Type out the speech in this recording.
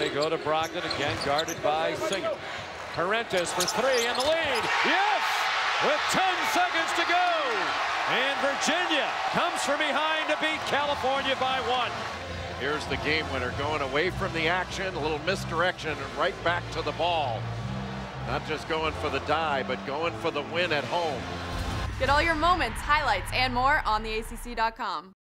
they go to Brogdon again, guarded by Singer. Perrantes for three and the lead. Yes! With 10 seconds to go. And Virginia comes from behind to beat California by 1. Here's the game winner going away from the action, a little misdirection, and right back to the ball. Not just going for the die, but going for the win at home. Get all your moments, highlights, and more on theacc.com.